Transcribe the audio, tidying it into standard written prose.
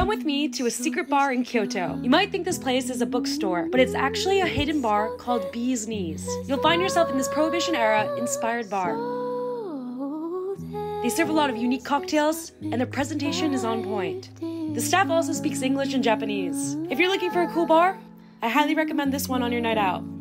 Come with me to a secret bar in Kyoto. You might think this place is a bookstore, but it's actually a hidden bar called Bee's Knees. You'll find yourself in this Prohibition era inspired bar. They serve a lot of unique cocktails, and their presentation is on point. The staff also speaks English and Japanese. If you're looking for a cool bar, I highly recommend this one on your night out.